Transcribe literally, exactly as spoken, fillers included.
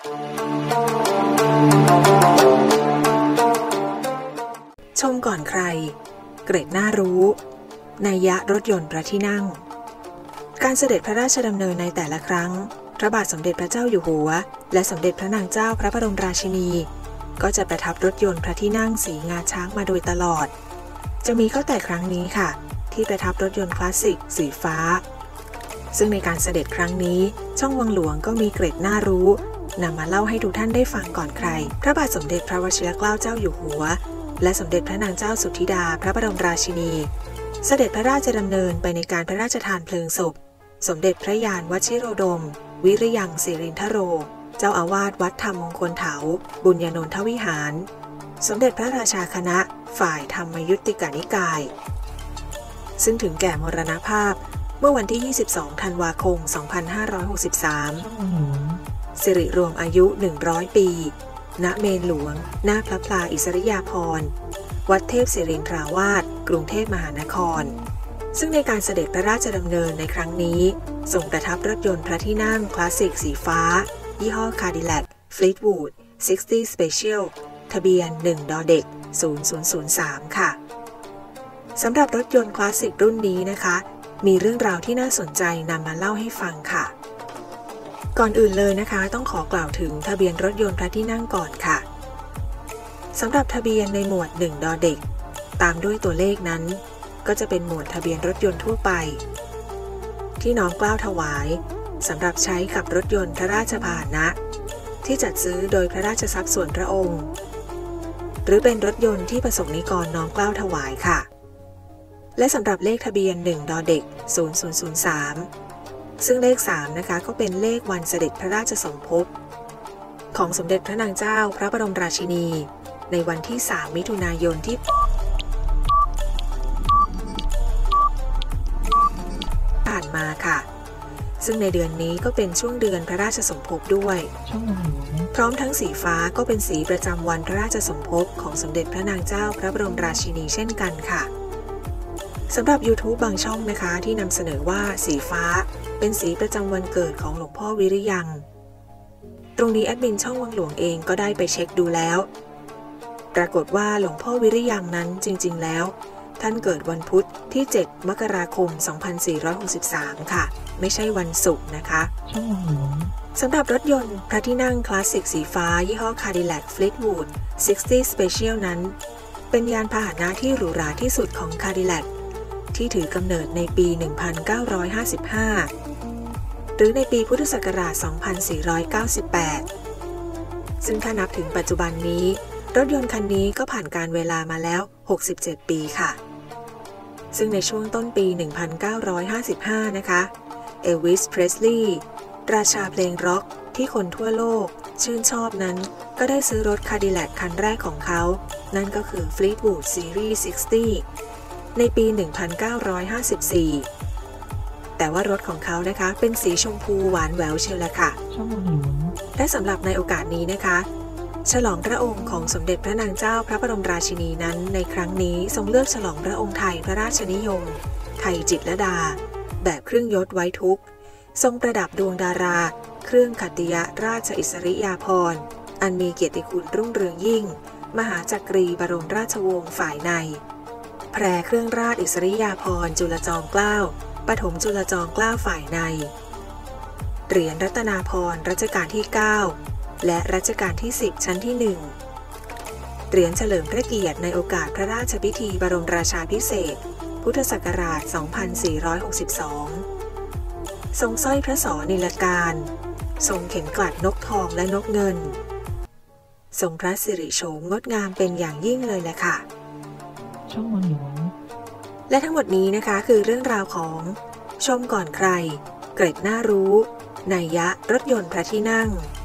ชมก่อนใครเกร็ดน่ารู้นัยยะรถยนต์พระที่นั่งการเสด็จพระราชดำเนินในแต่ละครั้งพระบาทสมเด็จพระเจ้าอยู่หัวและสมเด็จพระนางเจ้าพระบรมราชินีก็จะประทับรถยนต์พระที่นั่งสีงาช้างมาโดยตลอดจะมีก็แต่ครั้งนี้ค่ะที่ประทับรถยนต์คลาสสิกสีฟ้าซึ่งในการเสด็จครั้งนี้ช่องวังหลวงก็มีเกร็ดน่ารู้นำมาเล่าให้ทุกท่านได้ฟังก่อนใครพระบาทสมเด็จพระวชิรเกล้าเจ้าอยู่หัวและสมเด็จพระนางเจ้าสุทธิดาพระบรมราชินีเสด็จพระราชดำเนินไปในการพระราชทานเพลิงศพสมเด็จพระยานวชิโรดมวิริยังศิรินทโรเจ้าอาวาสวัดธรรมมงคลเถาบุญญานนทวิหารสมเด็จพระราชาคณะฝ่ายธรรมยุติกานิกายซึ่งถึงแก่มรณภาพเมื่อวันที่ยี่สิบสองธันวาคมสองพันห้าร้อยหกสิบสามสิริรวมอายุหนึ่งร้อยปีณเมนหลวงหน้าพระพลาอิสริยาภรณ์วัดเทพศิรินทราวาสกรุงเทพมหานครซึ่งในการเสด็จพระราชดำเนินในครั้งนี้ทรงประทับรถยนต์พระที่นั่งคลาสสิกสีฟ้ายี่ห้อ Cadillac Fleetwood หกสิบ Special ทะเบียนหนึ่งดอเด็กศูนย์ ศูนย์ ศูนย์ สามค่ะสำหรับรถยนต์คลาสสิกรุ่นนี้นะคะมีเรื่องราวที่น่าสนใจนำมาเล่าให้ฟังค่ะก่อนอื่นเลยนะคะต้องขอกล่าวถึงทะเบียนรถยนต์พระที่นั่งก่อนค่ะสำหรับทะเบียนในหมวดหนึ่งดอเด็กตามด้วยตัวเลขนั้นก็จะเป็นหมวดทะเบียนรถยนต์ทั่วไปที่น้อมเกล้าถวายสำหรับใช้ขับรถยนต์พระราชพาหนะที่จัดซื้อโดยพระราชทรัพย์ส่วนพระองค์หรือเป็นรถยนต์ที่ประสงค์นิกรน้อมเกล้าถวายค่ะและสำหรับเลขทะเบียนหนึ่งดอเด็กศูนย์ ศูนย์ ศูนย์ สามซึ่งเลขสามนะคะก็เป็นเลขวันเสด็จพระราชสมภพของสมเด็จพระนางเจ้าพระบรมราชินีในวันที่สามมิถุนายนที่ผ่านมาค่ะซึ่งในเดือนนี้ก็เป็นช่วงเดือนพระราชสมภพด้วยพร้อมทั้งสีฟ้าก็เป็นสีประจำวันพระราชสมภพของสมเด็จพระนางเจ้าพระบรมราชินีเช่นกันค่ะสำหรับ YouTube บางช่องนะคะที่นำเสนอว่าสีฟ้าเป็นสีประจำวันเกิดของหลวงพ่อวิริยังตรงนี้แอดมินช่องวังหลวงเองก็ได้ไปเช็คดูแล้วปรากฏว่าหลวงพ่อวิริยังนั้นจริงๆแล้วท่านเกิดวันพุธที่เจ็ดมกราคมสองพันสี่ร้อยหกสิบสามค่ะไม่ใช่วันศุกร์นะคะสำหรับรถยนต์พระที่นั่งคลาสสิกสีฟ้ายี่ห้อ Cadillac Fleetwood หกสิบ Special นั้นเป็นยานพาหนะที่หรูหราที่สุดของ Cadillac ที่ถือกำเนิดในปี หนึ่งพันเก้าร้อยห้าสิบห้า หรือในปีพุทธศักราช สองพันสี่ร้อยเก้าสิบแปด ซึ่งถ้านับถึงปัจจุบันนี้รถยนต์คันนี้ก็ผ่านการเวลามาแล้วหกสิบเจ็ดปีค่ะซึ่งในช่วงต้นปี หนึ่งพันเก้าร้อยห้าสิบห้า นะคะเอลวิส เพรสลีย์ราชาเพลงร็อกที่คนทั่วโลกชื่นชอบนั้นก็ได้ซื้อรถ Cadillac คันแรกของเขานั่นก็คือ Fleetwood Series หกสิบ ในปี หนึ่งพันเก้าร้อยห้าสิบสี่ แต่ว่ารถของเขานะคะเป็นสีชมพูหวานแหววเชียวละค่ะและสำหรับในโอกาสนี้นะคะฉลองพระองค์ของสมเด็จพระนางเจ้าพระบรมราชินีนั้นในครั้งนี้ทรงเลือกฉลองพระองค์ไทยพระราชนิยมไทยจิตรลดาแบบเครื่องยศไว้ทุกข์ทรงประดับดวงดาราเครื่องขัตติยราชอิสริยาภรณ์อันมีเกียรติคุณรุ่งเรืองยิ่งมหาจักรีบรมราชวงศ์ฝ่ายในแพรเครื่องราชอิสริยาภรณ์จุลจอมเกล้าปฐมจุลจอมเกล้าฝ่ายในเหรียญรัตนาภรณ์รัชกาลที่เก้าและรัชกาลที่สิบชั้นที่หนึ่งเหรียญเฉลิมพระเกียรติในโอกาสพระราชพิธีบรมราชาภิเษกพุทธศักราช สองพันสี่ร้อยหกสิบสอง ทรงสร้อยพระศรนิลการทรงเข็มกลัดนกทองและนกเงินทรงพระสิริโฉมงดงามเป็นอย่างยิ่งเลยแหละค่ะช่องวันหลวงและทั้งหมดนี้นะคะคือเรื่องราวของชมก่อนใครเกร็ดน่ารู้นัยยะรถยนต์พระที่นั่ง